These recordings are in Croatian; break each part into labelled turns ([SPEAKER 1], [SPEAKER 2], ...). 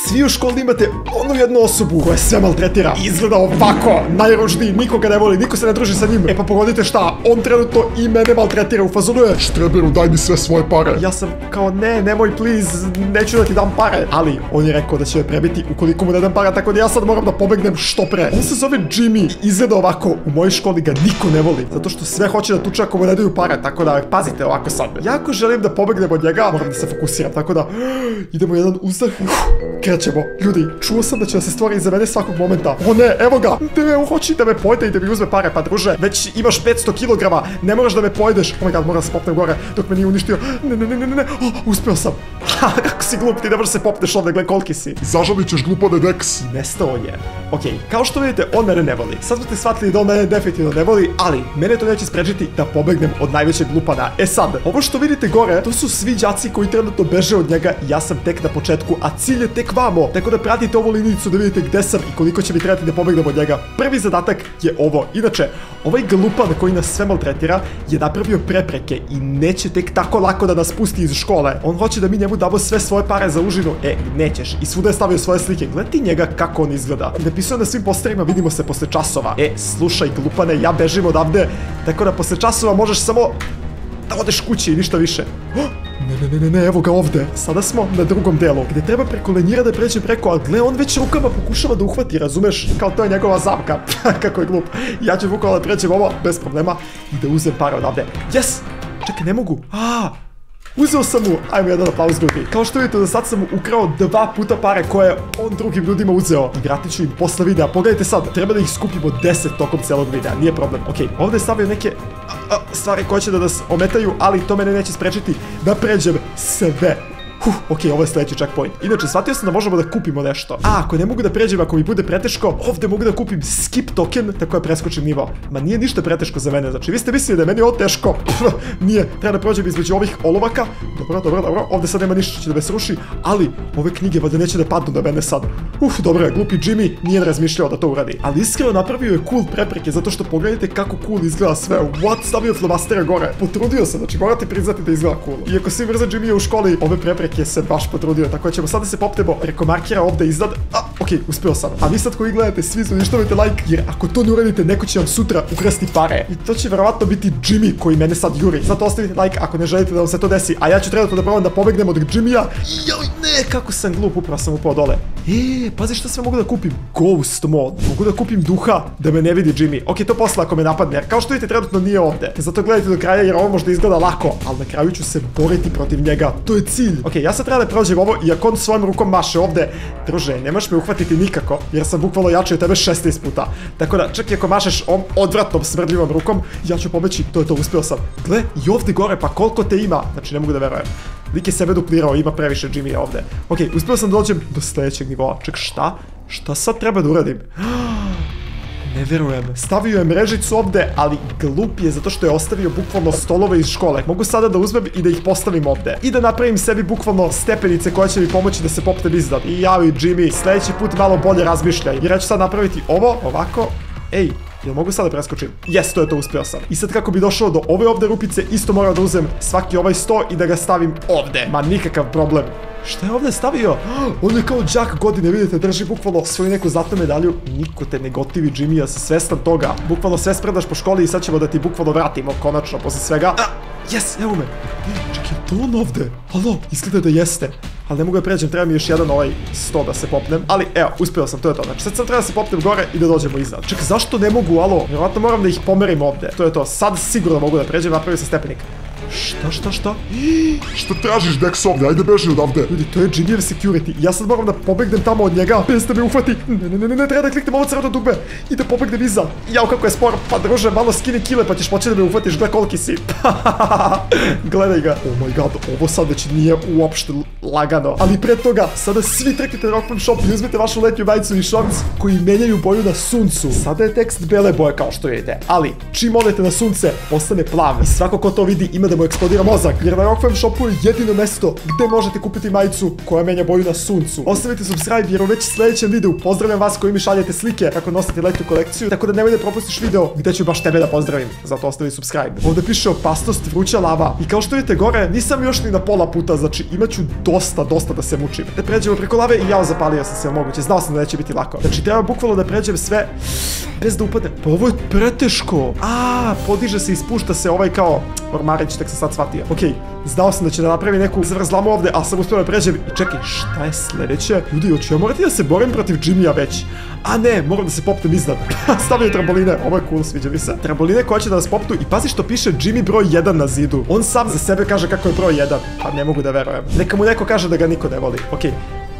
[SPEAKER 1] Svi u školi imate onu jednu osobu koja sve maltretira. Izgleda ovako, najružniji, nikoga ne voli, niko se ne druži sa njim. E pa pogodite šta, on trenutno i mene maltretira, u fazonu je: Štreberu, daj mi sve svoje pare. Ja sam kao, ne, nemoj please, neću da ti dam pare. Ali on je rekao da će me prebiti ukoliko mu ne dam para, tako da ja sad moram da pobegnem što pre. On se zove Jimmy, izgleda ovako, u mojoj školi ga niko ne voli, zato što sve hoće da tuče ako mu ne daju pare, tako da pazite ovako sad. Jako želim da pobegnem od njega, moram da se fokusiram, tako da idemo jedan uzdah. Krećemo. Ljudi, čuo sam da će da se stvori iza mene svakog momenta. O ne, evo ga. Ne, hoći da me pojede i da mi uzme pare, pa druže, već imaš 500 kg, ne moraš da me pojedeš. Oh my god, moram da se popnem gore dok me nije uništio. Ne, uspeo sam. Kako si glup, ti ne možeš se popneš ovdje, gle koliki si.
[SPEAKER 2] Zažalit ćeš glupane Dex.
[SPEAKER 1] Nestao je. Okej, kao što vidite, on mene ne voli. Sad ste shvatili da on mene definitivno ne voli, ali mene to neće sprečiti da pobegnem od najvećeg glupana. E sad, ovo što vidite gore, to su svi đaci koji trenutno beže od njega i ja sam tek na početku, a cilj je tek vamo. Tako da pratite ovu linijicu da vidite gde sam i koliko će mi trebati da pobegnem od njega. Prvi zadatak je ovo. Inače, ovaj glupan koji nas sve maltretira je napravio prepreke i neće tek tako lako da nas pusti iz škole. On hoće da mi njemu damo sve svoje pare za užinu. E, nećeš. I svuda je stavio svoje slike. Gledaj njega kako on izgleda. Napisao na svim posterima, vidimo se posle časova. E, slušaj glupane, ja bežim odavde. Tako da posle časova možeš samo da odeš kući i ništa više. Ne, evo ga ovde. Sada smo na drugom delu, gde treba preko lenjira da pređem preko, a gle, on već rukama pokušava da uhvati, razumeš? Kao to je njegova zamka. Kako je glup. Ja ću bukvalno da pređem ovo bez problema i da uzem pare odavde. Yes! Čekaj, ne mogu. Uzeo sam mu, ajmo jedan aplauz ljudi. Kao što vidite, do sad sam mu ukrao 2 puta pare koje on drugim ljudima uzeo. I vratit ću im posle videa. Pogledajte sad, treba da ih skupimo 10 tokom celog videa, nije problem. Okej, ovdje je stavio neke stvari koje će da nas ometaju, ali to mene neće sprečiti da pređem sve. Okej, ovo je sljedeći checkpoint. Inače, shvatio sam da možemo da kupimo nešto. Ako ne mogu da pređem, ako mi bude preteško, ovdje mogu da kupim skip token, tako da preskočim nivo. Ma nije ništa preteško za mene, znači vi ste mislili da je meni ovo teško. Nije, treba da prođem između ovih olovaka. Dobro, ovdje sad nema ništa što će da me sruši, ali ove knjige valjda neće da padnu na mene sad. Dobro je, glupi Jimmy nije razmišljao da to uradi. Ali iskreno napravio je cool prepreke, zato što pogledajte kako cool izgleda sve. What? Stavio flomastere gore. Potrudio se, znači morate priznati da izgleda cool. Iako svi mrze Jimmy u školi, ove prepreke se baš potrudio, tako da ćemo sada se popnemo preko markera ovdje iznad. Okej, uspio sam. A vi sad koji gledate, svi uništavajte like, jer ako to ne uradite, neko će vam sutra ukrasti pare. I to će verovatno biti Jimmy koji mene sad juri. Zato ostavite like ako ne želite da vam se to desi, a ja ću trenutno da probam da pobegnem od Jimmya. Joj, ne, kako sam glup, upravo sam upao dole. Pazi šta sve mogu da kupim. Ghost mode. Mogu da kupim duha da me ne vidi Jimmy. Okej, to posle ako me napadne, jer kao što vidite trenutno nije ovdje. Zato gledajte do kraja jer ovo možda izgleda lako, ali na kraju ću se boriti protiv njega. To je cilj. Okej, ja sad treba da prođem ovo i ako on svojom rukom maše ovdje, druže, nemaš me uhvatiti nikako, jer sam bukvalno jači od tebe 16 puta. Tako da, čak i ako mašeš ovom odvratnom smrdljivom rukom, ja ću pobeći, to je to, uspio sam. Gle, i ovdje gore, pa koliko te ima? Znači, ne mogu da verujem. Lik je sebe duplirao, ima previše Jimmy ovdje. Okej, uspio sam da dođem do sljedećeg nivoa. Ček, šta? Šta sad treba da uradim? Ne vjerujem. Stavio je mrežicu ovdje, ali glup je zato što je ostavio bukvalno stolove iz škole. Mogu sada da uzmem i da ih postavim ovdje. I da napravim sebi bukvalno stepenice koje će mi pomoći da se popnem iznad. I javi Jimmy, sljedeći put malo bolje razmišljaj. Jer ja ću sad napraviti ovo, ovako. Ej, jel mogu sada preskočim? Jes, to je to, uspio sam. I sad kako bi došao do ove ovdje rupice, isto moram da uzem svaki ovaj 100 i da ga stavim ovdje. Ma nikakav problem. Šta je ovdje stavio? On je kao đak godine, vidite, drži bukvalno svoju neku zlatnu medalju. Niko te ne gotivi, Jimmy, ja sam svestan toga. Bukvalno sve spredaš po školi i sad ćemo da ti bukvalno vratimo, konačno, posle svega. Jes, evo me. Čekaj, je to on ovdje? Halo, izgleda da jeste. Ali ne mogu da pređem, treba mi još jedan 100 da se popnem. Ali evo, uspio sam, to je to. Znači sad sam treba da se popnem gore i da dođemo iznad. Čekaj, zašto ne mogu, alo? Vjerovatno moram da ih pomerim ovdje. To je to, sad sigurno mogu da pređem, napravio sam stepenik. Šta?
[SPEAKER 2] Šta tražiš, Dex, ovdje? Ajde beži odavde.
[SPEAKER 1] Ljudi, to je Jimmyjev security. Ja sad moram da pobegnem tamo od njega bez da me uhvati. Ne, treba da kliknem ovo crveno dugme i da pobegnem iza. Jao, kako je spor. Pa druže, malo skini kile pa ćeš moći da me uhvatiš. Gle koliki si. Gledaj ga. Oh my god, ovo sad već nije uopšte lagano. Ali pre toga, sada svi trkite na Rockman Shop i uzmete vašu letnju majicu i šorc koji menjaju boju na suncu. Sada je tekst bele boje kao što vidite. Ali, čim odete na sunce, postane plav. I svako ko to vidi ima da mu eksplodira mozak, jer na Rockfam shopu je jedino mesto gde možete kupiti majicu koja menja boju na suncu. Ostavite subscribe jer u već sljedećem videu pozdravljam vas koji mi šaljete slike kako nosite letnju kolekciju, tako da nemoj da propustiš video gde ću baš tebe da pozdravim, zato ostavi subscribe. Ovdje piše opasnost vruća lava i kao što vidite gore nisam još ni na pola puta, znači imaću dosta da se mučim. Da pređemo preko lave i ja zapalio sam sve moguće, znao sam da neće biti lako. Znači treba bukvalno da pređem sve bez da upadnem. Pa ovo je preteško. Podiže se i spušta se ovaj kao ormarić, tek sam sad shvatio. Okej, znao sam da će da napravi neku zavrzlamu ovdje, ali sam uspio da pređem. I čekaj, šta je sljedeće? Ljudi, hoću ja morati da se borim protiv Jimmya već? A ne, moram da se popnem iznad. Stavio tramboline, ovo je cool, sviđa mi se. Tramboline koje će da nas popnu i pazi što piše Jimmy broj 1 na zidu. On sam za sebe kaže kako je broj 1. Pa ne mogu da verujem. Neka mu neko kaže da ga niko ne voli. Okej.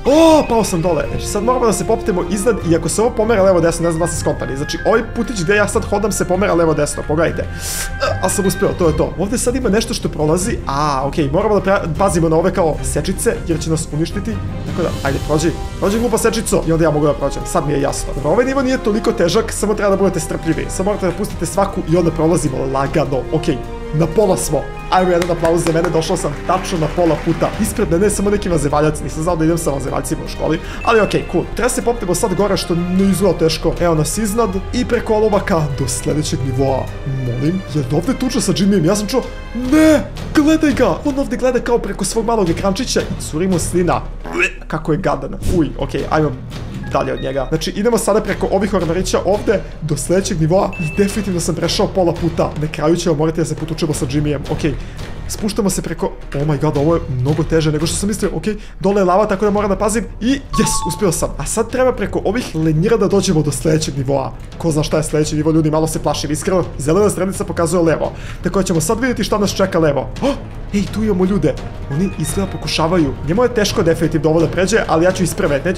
[SPEAKER 1] Pao sam dole. Znači sad moramo da se popnemo iznad i ako se ovo pomera levo desno, ne znam da se skontali. Znači ovaj putić gdje ja sad hodam se pomera levo desno, pogledajte. Ali sam uspio, to je to. Ovdje sad ima nešto što prolazi. Okej, moramo da pazimo na ove kao sečice jer će nas uništiti. Tako da, ajde, prođi glupa sečico i onda ja mogu da prođem. Sad mi je jasno. Dobro, ovaj nivo nije toliko težak, samo treba da budete strpljivi. Samo morate da pustite svaku i onda prolazimo lagano. Okej. Na pola smo. Ajmo jedan aplauz za mene, došao sam tačno na pola puta. Ispred mene je samo neki vazevaljac, nisam znao da idem sa vazevaljcima u školi, ali okej, cool. Treba se popnemo sad gore što ne izgleda teško. Evo nas iznad i preko olovaka do sljedećeg nivoa. Molim, jer ovdje tuča sa Jimmyjem, ja sam čuo, ne, gledaj ga, on ovdje gleda kao preko svog malog ekrančića i curi mu slina. Kako je gadan. Okej, ajmo dalje od njega. Znači idemo sada preko ovih ormarića ovdje do sljedećeg nivoa i definitivno sam prešao pola puta. Na kraju ćemo morati da se potučemo sa Jimmyjem. Okej, spuštamo se preko... Oh my god, ovo je mnogo teže nego što sam mislio. Okej, dole je lava tako da moram da pazim i uspio sam. A sad treba preko ovih lenjira da dođemo do sljedećeg nivoa. Ko zna šta je sljedeći nivo, ljudi, malo se plašim. Iskreno, zelena stranica pokazuje levo. Tako da ćemo sad vidjeti šta nas čeka levo. Ej, tu imamo ljude. Oni izgleda pokušavaju. Njemu je teško definitivno ovo da pređe, ali ja ću isprve.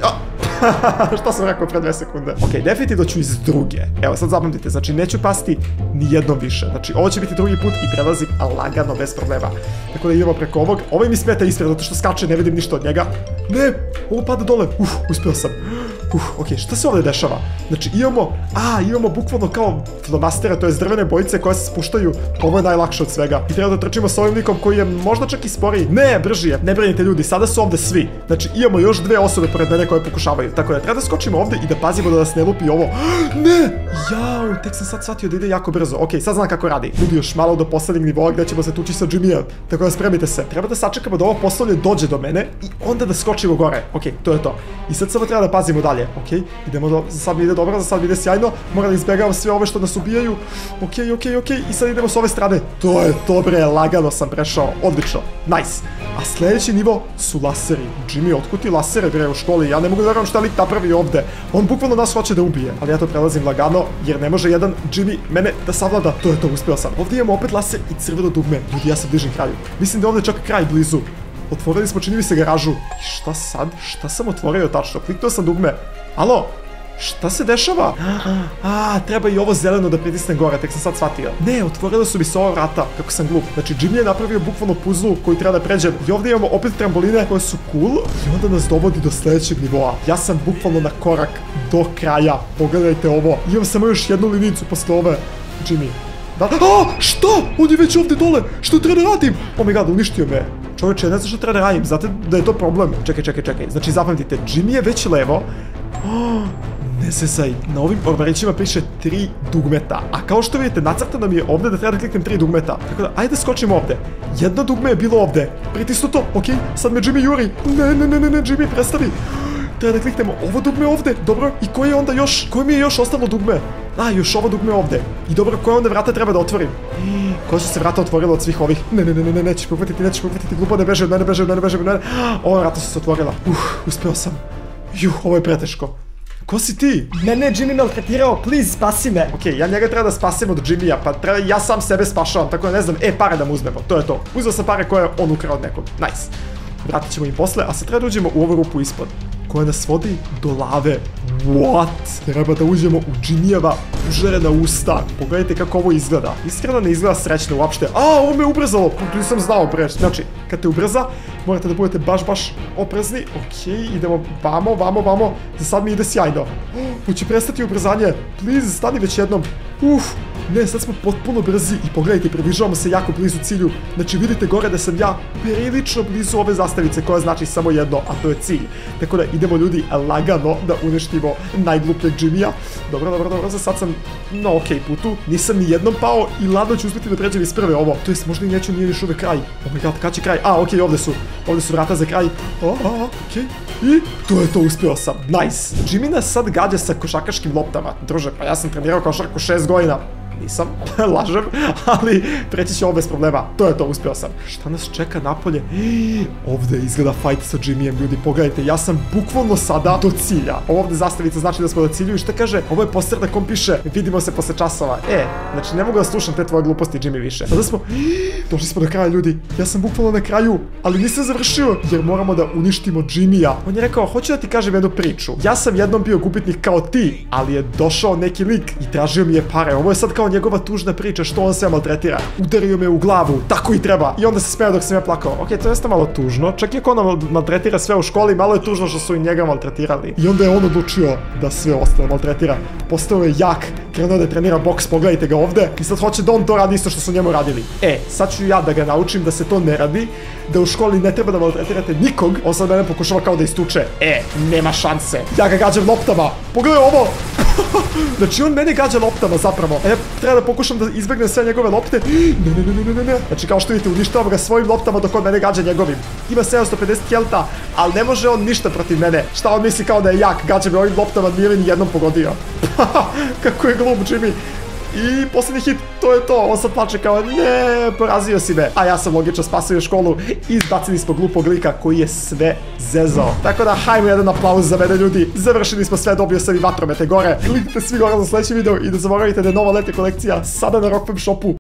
[SPEAKER 1] Šta sam rekao pre 2 sekunde? Okej, definitivno ću iz druge. Evo, sad zapamtite, znači neću pasti ni jednom više. Znači, ovo će biti drugi put i prelazim lagano, bez problema. Tako da idemo preko ovog. Ovaj mi smeta ispred, zato što skače, ne vidim ništa od njega. Ne, ovo pada dole. Uspio sam. Okej, šta se ovdje dešava? Znači, imamo bukvalno kao flomastere, to je drvene bojice koje se spuštaju. Ovo je najlakše od svega. I treba da trčimo sa ovim likom koji je možda čak i sporiji. Ne, brži je. Ne brinite ljudi, sada su ovdje svi. Znači, imamo još 2 osobe pored mene koje pokušavaju. Tako da treba da skočimo ovdje i da pazimo da nas ne lupi ovo. Ne! Jao, tek sam sad shvatio da ide jako brzo. Okej, sad znam kako radi. Ljudi, još malo do poslednjeg nivoa gdje ćemo se tući sa Jimmyjem. Tako da spremite se. Treba da sačekamo da ovo poslovlje dođe do mene i onda da skočimo gore. Okej, to je to. I sad samo treba da pazimo dalje. Okej, idemo za sad mi ide dobro, za sad mi ide sjajno. Moram da izbjegavam sve ove što nas ubijaju. Okej. I sad idemo s ove strane. To je dobre, lagano sam prešao. Odlično. Nice. A sljedeći nivo su laseri. Jimmy, otkud ti lasere bre u školi? Ja ne mogu da verujem šta lik napravi ovdje. On bukvalno nas hoće da ubije. Ali ja to prelazim lagano jer ne može jedan Jimmy mene da savlada. To je to, uspio sam. Ovdje imamo opet laser i crveno dugme. Ljudi, ja se bližim kraju. Mislim da je ovdje čak kraj blizu. Otvorili smo, čini mi se, garažu. I šta sad? Šta sam otvorio tačno? Kliknuo sam dugme. Alo? Šta se dešava? Treba i ovo zeleno da pritisnem gore, tek sam sad shvatio. Ne, otvorila su mi se ova vrata, kako sam glup. Znači, Jimmy je napravio bukvalno puzlu koju treba da pređem. I ovdje imamo opet tramboline koje su cool. I onda nas dovodi do sljedećeg nivoa. Ja sam bukvalno na korak do kraja. Pogledajte ovo. Imam samo još jednu linicu posle ove. Jimmy. Što? On je već ovdje dole. Što treba da radim? Oh my god, uništio me. Čovječe, ne znam što treba da radim, znate da je to problem. Čekaj. Znači, zapamtite, Jimmy je već levo. Ne zezaj, na ovim ormarićima piše 3 dugmeta. A kao što vidite, nacrtano mi je ovdje da treba da kliknem 3 dugmeta. Tako da, ajde skočimo ovdje. Jedno dugme je bilo ovdje. Pritisnu to, okej, sad me Jimmy juri. Ne, Jimmy, prestavi. Treba da kliknemo ovo dugme ovdje, dobro. I koje je onda još, koje mi je još ostalo dugme? Još ovo dugme ovdje. I dobro, koje onda vrata treba da otvorim? Koje su se vrata otvorila od svih ovih? Ne, nećeš pohvatiti, glupo, ne beže od mene. Ova vrata su se otvorila. Uspeo sam. Ovo je preteško. Ko si ti?
[SPEAKER 3] Mene je Jimmy maltretirao, please, spasi me.
[SPEAKER 1] Okej, ja njega treba da spasim od Jimmya, pa treba ja sam sebe spašavam, tako da ne znam, pare da mu uzmemo, to je to. Uzeo sam pare koje je on ukrao od nekog, nice. Vratit ćemo im posle, a sad treba da uđemo u ovu rupu ispod, koja nas vodi do lave. What? Treba da uđemo u Jimmyjeva užarena usta. Pogledajte kako ovo izgleda. Iskreno ne izgleda srećno uopšte. Ovo me ubrzalo, nisam znao bre. Znači, kad te ubrza, morate da budete baš oprezni. Okej, idemo vamo. Za sad mi ide sjajno. Hoće prestati ubrzanje. Please, stani već jednom. Ne, sad smo potpuno brzi i pogledajte, približavamo se jako blizu cilju. Znači vidite gore da sam ja prilično blizu ove zastavice koja znači samo jedno, a to je cilj. Tako da idemo ljudi lagano da uništimo najglupljeg Jimmya. Dobro, za sad sam na okej putu. Nisam ni jednom pao i ladno ću uspjeti da pređem iz prve ovo. To jest možda i neću, nije još uvek kraj. Oh my god, kad će kraj? Okej, ovdje su vrata za kraj. Okej. I to je to, uspio sam. Nice. Jimmy nas sad gađa sa košarkaškim loptama. Druže, pa ja sam trenirao košarku 6 godina. Nisam, lažem, ali preći će ovo bez problema. To je to, uspio sam. Šta nas čeka napolje? Ovdje izgleda fight sa Jimmyjem, ljudi, pogledajte, ja sam bukvalno sada do cilja. Ovo ovdje zastavica znači da smo do cilju i šta kaže? Ovo je poster na kom piše, vidimo se posle časova. Znači ne mogu da slušam te tvoje gluposti, Jimmy, više. Sada smo, došli smo do kraja, ljudi. Ja sam bukvalno na kraju, ali nisam završio, jer moramo da uništimo Jimmya. On je rekao, hoću da ti kažem jednu priču. Ja sam jednom bio gubitnik kao ti, ali je došao neki lik i tražio mi je pare. Ovo je sad kao njegova tužna priča što on sve maltretira. Udario me u glavu, tako i treba. I onda se smeo dok sam ja plakao. Okej, to jeste malo tužno. Čak i ako on maltretira sve u školi, malo je tužno što su i njega maltretirali. I onda je on odlučio da sve ostalo maltretira. Postao je jak, krenuo da trenira boks, pogledajte ga ovde. I sad hoće da on to radi isto što su njemu radili. Sad ću ja da ga naučim da se to ne radi, da u školi ne treba da maltretirate nikog. On sad mene pokušava kao da istuče. Nema šanse. Ja ga gađam loptama. Pogledaj ovo. Znači on mene gađa loptama zapravo. Treba da pokušam da izbegnem sve njegove lopte. Ne. Znači kao što vidite, uništavam ga svojim loptama dok on mene gađa njegovim. Ima 750 helta, ali ne može on ništa protiv mene. Šta on misli kao da je jak, gađa me ovim loptama, nije ni jednom pogodio. Kako je glup Jimmy. I posljednji hit, to je to. On sad plače kao, ne, porazio si me. A ja sam logično spasio školu i izbacili smo glupog lika koji je sve zezao. Tako da, hajmo jedan aplauz za mene, ljudi. Završili smo sve, dobio sam i vatromete gore. Kliknite svi gore za sljedeći video i ne zaboravite da je nova leti kolekcija sada na Rockfam shopu.